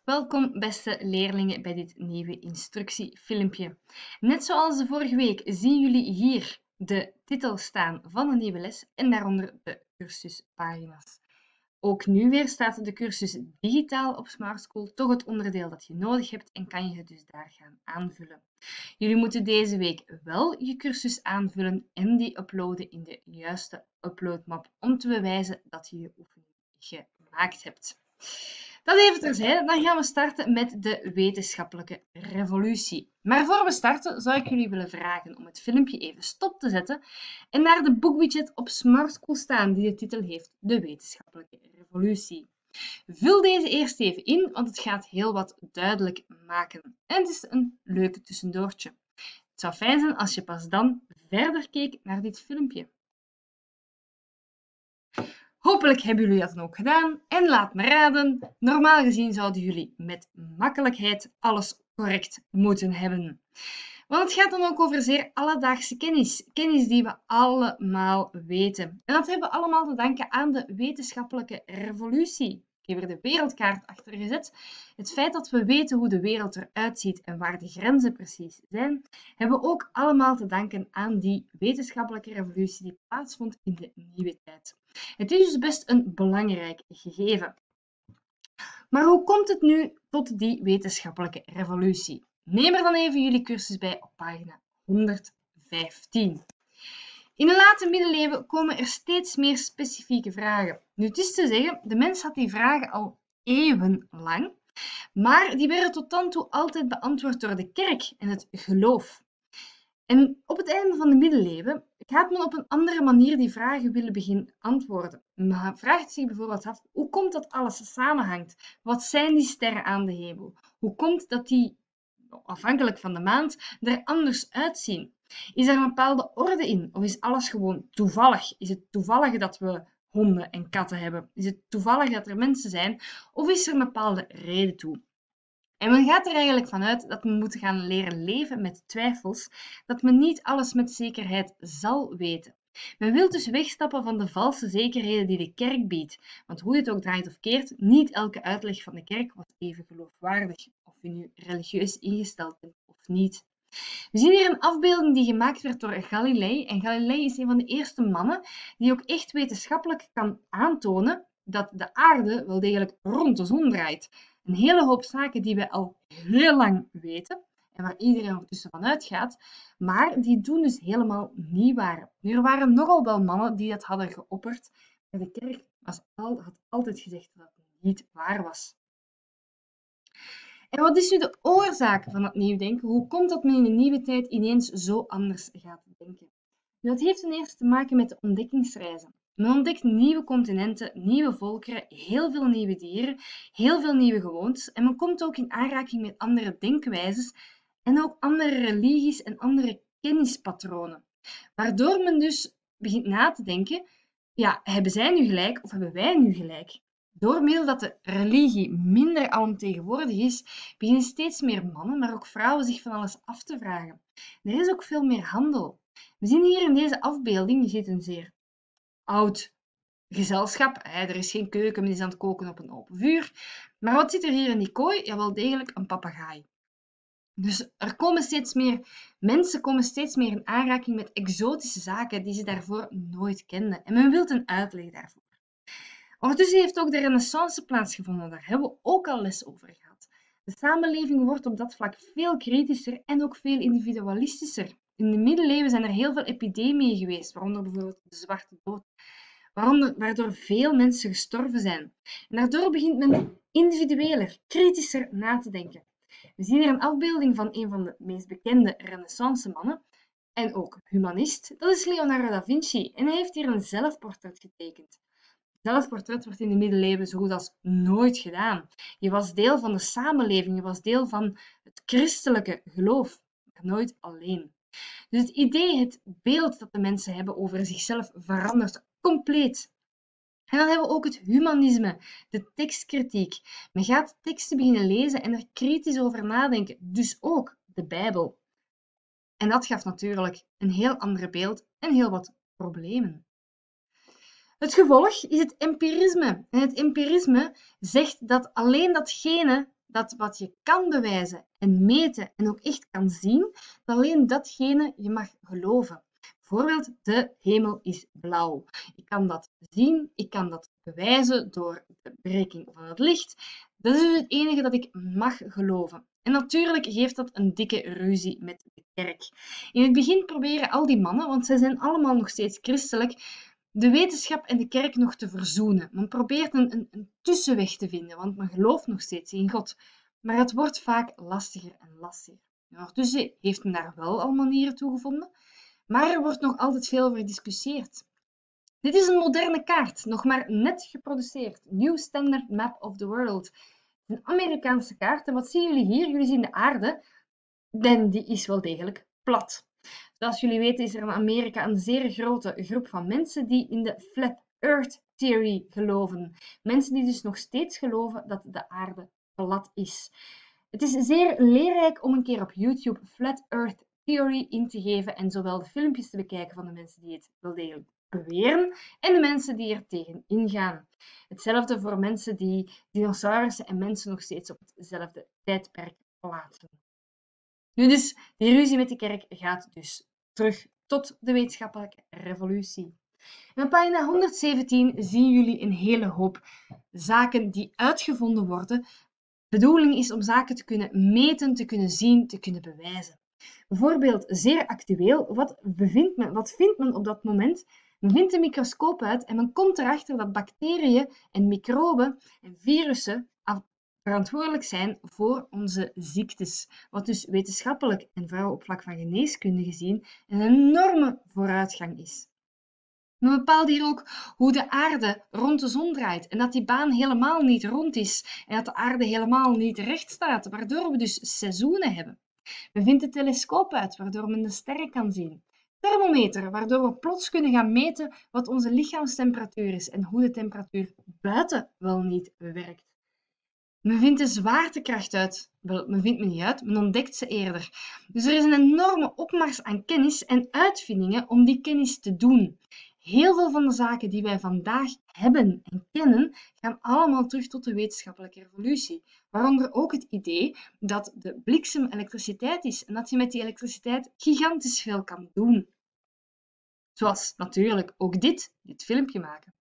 Welkom beste leerlingen bij dit nieuwe instructiefilmpje. Net zoals de vorige week zien jullie hier de titel staan van een nieuwe les en daaronder de cursuspagina's. Ook nu weer staat de cursus digitaal op Smart School toch het onderdeel dat je nodig hebt en kan je het dus daar gaan aanvullen. Jullie moeten deze week wel je cursus aanvullen en die uploaden in de juiste uploadmap om te bewijzen dat je je oefening gemaakt hebt. Dat even terzijde, dan gaan we starten met de wetenschappelijke revolutie. Maar voor we starten zou ik jullie willen vragen om het filmpje even stop te zetten en naar de boekwidget op Smart School staan die de titel heeft De wetenschappelijke revolutie. Vul deze eerst even in, want het gaat heel wat duidelijk maken. En het is een leuke tussendoortje. Het zou fijn zijn als je pas dan verder keek naar dit filmpje. Hopelijk hebben jullie dat dan ook gedaan. En laat me raden, normaal gezien zouden jullie met makkelijkheid alles correct moeten hebben. Want het gaat dan ook over zeer alledaagse kennis. Kennis die we allemaal weten. En dat hebben we allemaal te danken aan de wetenschappelijke revolutie. Ik heb er de wereldkaart achter gezet. Het feit dat we weten hoe de wereld eruit ziet en waar de grenzen precies zijn, hebben we ook allemaal te danken aan die wetenschappelijke revolutie die plaatsvond in de nieuwe tijd. Het is dus best een belangrijk gegeven. Maar hoe komt het nu tot die wetenschappelijke revolutie? Neem er dan even jullie cursus bij op pagina 115. In de late middeleeuwen komen er steeds meer specifieke vragen. Nu, het is te zeggen, de mens had die vragen al eeuwenlang, maar die werden tot dan toe altijd beantwoord door de kerk en het geloof. En op het einde van de middeleeuwen gaat men op een andere manier die vragen willen beginnen antwoorden. Men vraagt zich bijvoorbeeld af, hoe komt dat alles samenhangt? Wat zijn die sterren aan de hemel? Hoe komt dat die, afhankelijk van de maand, er anders uitzien? Is er een bepaalde orde in? Of is alles gewoon toevallig? Is het toevallig dat we honden en katten hebben? Is het toevallig dat er mensen zijn? Of is er een bepaalde reden toe? En men gaat er eigenlijk vanuit dat we moeten gaan leren leven met twijfels, dat men niet alles met zekerheid zal weten. Men wil dus wegstappen van de valse zekerheden die de kerk biedt. Want hoe je het ook draait of keert, niet elke uitleg van de kerk was even geloofwaardig, of je nu religieus ingesteld bent of niet. We zien hier een afbeelding die gemaakt werd door Galilei. En Galilei is een van de eerste mannen die ook echt wetenschappelijk kan aantonen dat de aarde wel degelijk rond de zon draait. Een hele hoop zaken die we al heel lang weten en waar iedereen ondertussen van uitgaat, maar die toen dus helemaal niet waren. Er waren nogal wel mannen die dat hadden geopperd, maar de kerk had altijd gezegd dat het niet waar was. En wat is nu de oorzaak van dat nieuw denken? Hoe komt dat men in de nieuwe tijd ineens zo anders gaat denken? Dat heeft ten eerste te maken met de ontdekkingsreizen. Men ontdekt nieuwe continenten, nieuwe volkeren, heel veel nieuwe dieren, heel veel nieuwe gewoontes en men komt ook in aanraking met andere denkwijzes en ook andere religies en andere kennispatronen. Waardoor men dus begint na te denken, ja, hebben zij nu gelijk of hebben wij nu gelijk? Door middel dat de religie minder alomtegenwoordig is, beginnen steeds meer mannen, maar ook vrouwen zich van alles af te vragen. Er is ook veel meer handel. We zien hier in deze afbeelding, je ziet een zeer oud gezelschap. Er is geen keuken, men is aan het koken op een open vuur. Maar wat zit er hier in die kooi? Ja, wel degelijk een papegaai. Dus er komen steeds meer mensen komen steeds meer in aanraking met exotische zaken die ze daarvoor nooit kenden. En men wil een uitleg daarvoor. Ondertussen heeft ook de renaissance plaatsgevonden. Daar hebben we ook al les over gehad. De samenleving wordt op dat vlak veel kritischer en ook veel individualistischer. In de middeleeuwen zijn er heel veel epidemieën geweest, waaronder bijvoorbeeld de Zwarte Dood, waardoor veel mensen gestorven zijn. En daardoor begint men individueler, kritischer na te denken. We zien hier een afbeelding van een van de meest bekende renaissance-mannen en ook humanist. Dat is Leonardo da Vinci en hij heeft hier een zelfportret getekend. Zelfportret wordt in de middeleeuwen zo goed als nooit gedaan. Je was deel van de samenleving, je was deel van het christelijke geloof, maar nooit alleen. Dus het idee, het beeld dat de mensen hebben over zichzelf verandert compleet. En dan hebben we ook het humanisme, de tekstkritiek. Men gaat teksten beginnen lezen en er kritisch over nadenken, dus ook de Bijbel. En dat gaf natuurlijk een heel ander beeld en heel wat problemen. Het gevolg is het empirisme. En het empirisme zegt dat alleen datgene dat wat je kan bewijzen en meten en ook echt kan zien, dat alleen datgene je mag geloven. Bijvoorbeeld, de hemel is blauw. Ik kan dat zien, ik kan dat bewijzen door de berekening van het licht. Dat is dus het enige dat ik mag geloven. En natuurlijk geeft dat een dikke ruzie met de kerk. In het begin proberen al die mannen, want zij zijn allemaal nog steeds christelijk, de wetenschap en de kerk nog te verzoenen. Men probeert een tussenweg te vinden, want men gelooft nog steeds in God. Maar het wordt vaak lastiger en lastiger. En ondertussen heeft men daar wel al manieren toe gevonden, maar er wordt nog altijd veel over gediscussieerd. Dit is een moderne kaart, nog maar net geproduceerd. New Standard Map of the World. Een Amerikaanse kaart. En wat zien jullie hier? Jullie zien de aarde. En die is wel degelijk plat. Zoals jullie weten is er in Amerika een zeer grote groep van mensen die in de Flat Earth Theory geloven. Mensen die dus nog steeds geloven dat de aarde plat is. Het is zeer leerrijk om een keer op YouTube Flat Earth Theory in te geven en zowel de filmpjes te bekijken van de mensen die het wel degelijk beweren en de mensen die er tegen ingaan. Hetzelfde voor mensen die dinosaurussen en mensen nog steeds op hetzelfde tijdperk plaatsen. Nu dus, die ruzie met de kerk gaat dus terug tot de wetenschappelijke revolutie. En op pagina 117 zien jullie een hele hoop zaken die uitgevonden worden. De bedoeling is om zaken te kunnen meten, te kunnen zien, te kunnen bewijzen. Bijvoorbeeld, zeer actueel, wat vindt men op dat moment? Men vindt een microscoop uit en men komt erachter dat bacteriën en microben en virussen verantwoordelijk zijn voor onze ziektes. Wat dus wetenschappelijk en vooral op vlak van geneeskunde gezien een enorme vooruitgang is. Men bepaalt hier ook hoe de aarde rond de zon draait en dat die baan helemaal niet rond is en dat de aarde helemaal niet recht staat, waardoor we dus seizoenen hebben. Men vindt de telescoop uit, waardoor men de sterren kan zien. Thermometer, waardoor we plots kunnen gaan meten wat onze lichaamstemperatuur is en hoe de temperatuur buiten wel niet werkt. Men vindt de zwaartekracht uit. Wel, men vindt me niet uit, men ontdekt ze eerder. Dus er is een enorme opmars aan kennis en uitvindingen om die kennis te doen. Heel veel van de zaken die wij vandaag hebben en kennen, gaan allemaal terug tot de wetenschappelijke revolutie. Waaronder ook het idee dat de bliksem elektriciteit is en dat je met die elektriciteit gigantisch veel kan doen. Zoals natuurlijk ook dit filmpje maken.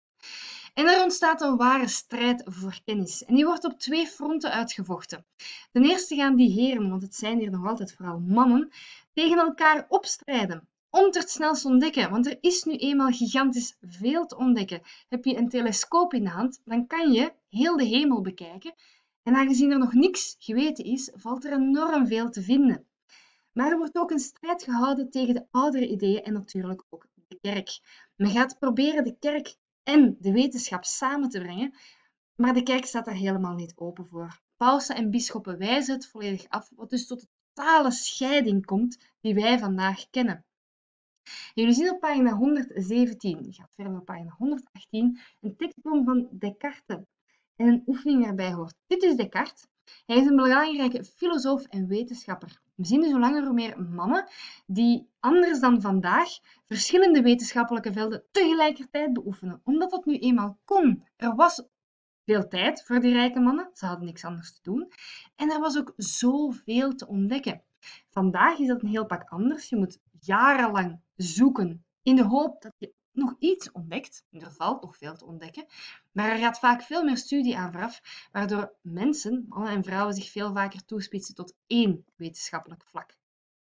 En er ontstaat een ware strijd voor kennis. En die wordt op twee fronten uitgevochten. Ten eerste gaan die heren, want het zijn hier nog altijd vooral mannen, tegen elkaar opstrijden. Om het snelst te ontdekken, want er is nu eenmaal gigantisch veel te ontdekken. Heb je een telescoop in de hand, dan kan je heel de hemel bekijken. En aangezien er nog niks geweten is, valt er enorm veel te vinden. Maar er wordt ook een strijd gehouden tegen de oudere ideeën en natuurlijk ook de kerk. Men gaat proberen de kerk en de wetenschap samen te brengen, maar de kerk staat daar helemaal niet open voor. Pausen en bisschoppen wijzen het volledig af, wat dus tot de totale scheiding komt die wij vandaag kennen. Jullie zien op pagina 117, je gaat verder op pagina 118, een tekstbom van Descartes en een oefening erbij hoort. Dit is Descartes. Hij is een belangrijke filosoof en wetenschapper. We zien dus hoe langer hoe meer mannen die, anders dan vandaag, verschillende wetenschappelijke velden tegelijkertijd beoefenen. Omdat dat nu eenmaal kon. Er was veel tijd voor die rijke mannen. Ze hadden niks anders te doen. En er was ook zoveel te ontdekken. Vandaag is dat een heel pak anders. Je moet jarenlang zoeken in de hoop dat je nog iets ontdekt. Er valt nog veel te ontdekken. Maar er gaat vaak veel meer studie aan vooraf, waardoor mensen, mannen en vrouwen, zich veel vaker toespitsen tot één wetenschappelijk vlak.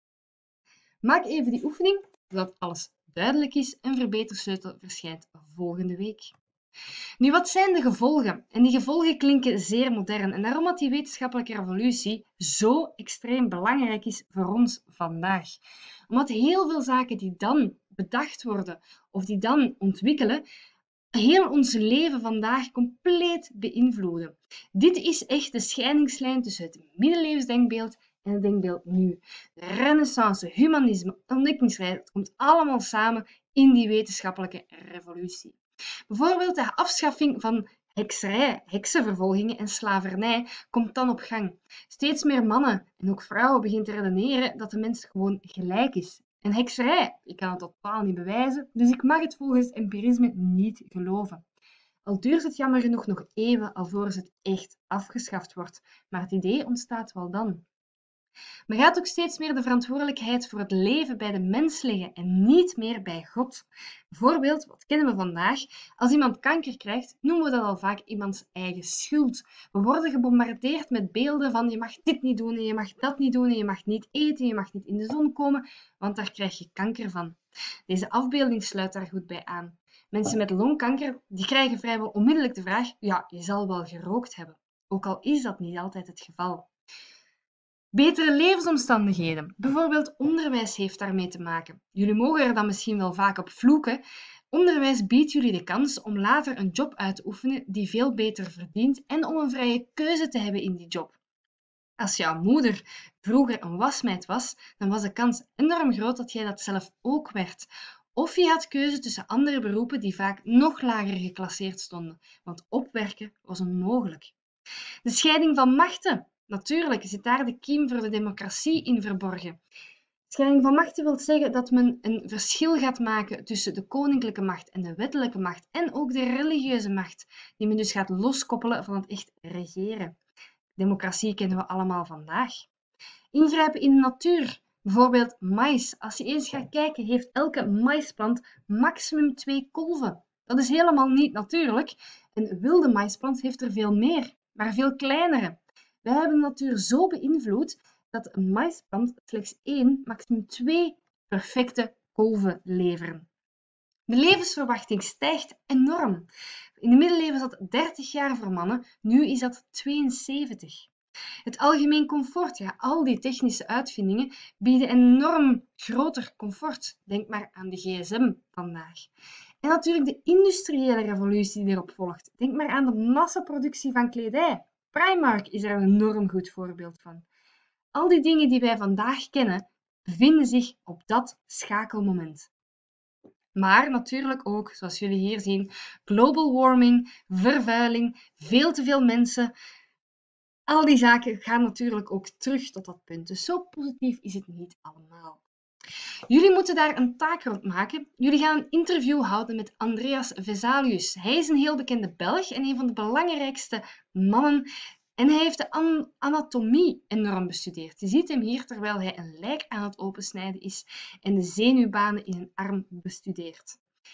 Maak even die oefening, zodat alles duidelijk is. Een verbetersleutel verschijnt volgende week. Nu, wat zijn de gevolgen? En die gevolgen klinken zeer modern. En daarom dat die wetenschappelijke revolutie zo extreem belangrijk is voor ons vandaag. Omdat heel veel zaken die dan bedacht worden of die dan ontwikkelen, heel ons leven vandaag compleet beïnvloeden. Dit is echt de scheidingslijn tussen het middeleeuwsdenkbeeld en het denkbeeld nu. De renaissance, humanisme, ontdekkingsreis, het komt allemaal samen in die wetenschappelijke revolutie. Bijvoorbeeld de afschaffing van hekserij, heksenvervolgingen en slavernij komt dan op gang. Steeds meer mannen en ook vrouwen beginnen te redeneren dat de mens gewoon gelijk is. En hekserij, ik kan het totaal niet bewijzen, dus ik mag het volgens empirisme niet geloven. Al duurt het jammer genoeg nog eeuwen alvorens het echt afgeschaft wordt, maar het idee ontstaat wel dan. Men gaat ook steeds meer de verantwoordelijkheid voor het leven bij de mens leggen en niet meer bij God. Bijvoorbeeld, wat kennen we vandaag? Als iemand kanker krijgt, noemen we dat al vaak iemands eigen schuld. We worden gebombardeerd met beelden van je mag dit niet doen en je mag dat niet doen en je mag niet eten, je mag niet in de zon komen, want daar krijg je kanker van. Deze afbeelding sluit daar goed bij aan. Mensen met longkanker die krijgen vrijwel onmiddellijk de vraag, ja, je zal wel gerookt hebben. Ook al is dat niet altijd het geval. Betere levensomstandigheden. Bijvoorbeeld onderwijs heeft daarmee te maken. Jullie mogen er dan misschien wel vaak op vloeken. Onderwijs biedt jullie de kans om later een job uit te oefenen die veel beter verdient en om een vrije keuze te hebben in die job. Als jouw moeder vroeger een wasmeid was, dan was de kans enorm groot dat jij dat zelf ook werd. Of je had keuze tussen andere beroepen die vaak nog lager geclasseerd stonden, want opwerken was onmogelijk. De scheiding van machten. Natuurlijk zit daar de kiem voor de democratie in verborgen. Scheiding van machten wil zeggen dat men een verschil gaat maken tussen de koninklijke macht en de wettelijke macht en ook de religieuze macht, die men dus gaat loskoppelen van het echt regeren. Democratie kennen we allemaal vandaag. Ingrijpen in de natuur. Bijvoorbeeld mais. Als je eens gaat kijken, heeft elke maisplant maximum 2 kolven. Dat is helemaal niet natuurlijk. Een wilde maisplant heeft er veel meer, maar veel kleinere. Wij hebben de natuur zo beïnvloed dat een maisplant slechts 1, maximum 2 perfecte kolven leveren. De levensverwachting stijgt enorm. In de middeleeuwen zat 30 jaar voor mannen, nu is dat 72. Het algemeen comfort, ja, al die technische uitvindingen bieden enorm groter comfort. Denk maar aan de gsm vandaag. En natuurlijk de industriële revolutie die erop volgt. Denk maar aan de massaproductie van kledij. Primark is er een enorm goed voorbeeld van. Al die dingen die wij vandaag kennen, bevinden zich op dat schakelmoment. Maar natuurlijk ook, zoals jullie hier zien, global warming, vervuiling, veel te veel mensen. Al die zaken gaan natuurlijk ook terug tot dat punt. Dus zo positief is het niet allemaal. Jullie moeten daar een taak rond maken. Jullie gaan een interview houden met Andreas Vesalius. Hij is een heel bekende Belg en een van de belangrijkste mannen. En hij heeft de anatomie enorm bestudeerd. Je ziet hem hier terwijl hij een lijk aan het opensnijden is en de zenuwbanen in een arm bestudeert.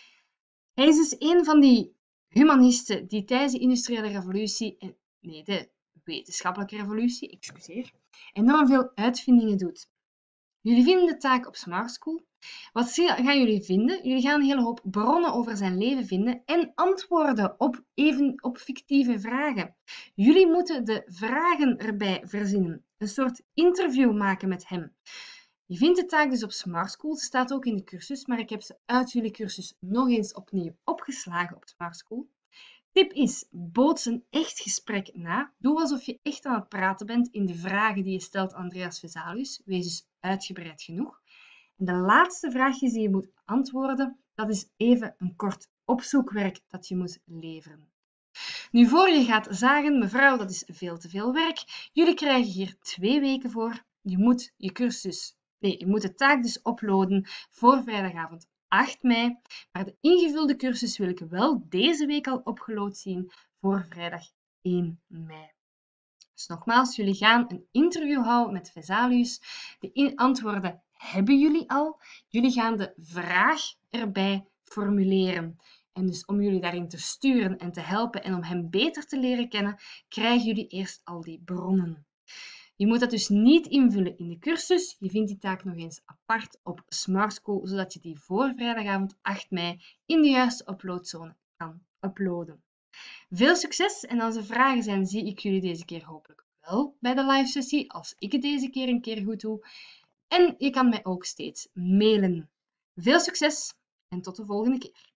Hij is dus een van die humanisten die tijdens de industriële revolutie, de wetenschappelijke revolutie, enorm veel uitvindingen doet. Jullie vinden de taak op Smart School. Wat gaan jullie vinden? Jullie gaan een hele hoop bronnen over zijn leven vinden en antwoorden op fictieve vragen. Jullie moeten de vragen erbij verzinnen. Een soort interview maken met hem. Je vindt de taak dus op Smart School. Ze staat ook in de cursus, maar ik heb ze uit jullie cursus nog eens opnieuw opgeslagen op Smart School. Tip is, boots een echt gesprek na. Doe alsof je echt aan het praten bent in de vragen die je stelt aan Andreas Vesalius. Wees dus uitgebreid genoeg. En de laatste vraagjes die je moet antwoorden, dat is even een kort opzoekwerk dat je moet leveren. Nu, voor je gaat zagen, mevrouw, dat is veel te veel werk. Jullie krijgen hier 2 weken voor. Je moet de taak dus uploaden voor vrijdagavond 8 mei. Maar de ingevulde cursus wil ik wel deze week al opgeload zien voor vrijdag 1 mei. Dus nogmaals, jullie gaan een interview houden met Vesalius. De antwoorden hebben jullie al. Jullie gaan de vraag erbij formuleren. En dus om jullie daarin te sturen en te helpen en om hem beter te leren kennen, krijgen jullie eerst al die bronnen. Je moet dat dus niet invullen in de cursus. Je vindt die taak nog eens apart op Smart School, zodat je die voor vrijdagavond 8 mei in de juiste uploadzone kan uploaden. Veel succes en als er vragen zijn, zie ik jullie deze keer hopelijk wel bij de live sessie, als ik het deze keer een keer goed doe. En je kan mij ook steeds mailen. Veel succes en tot de volgende keer.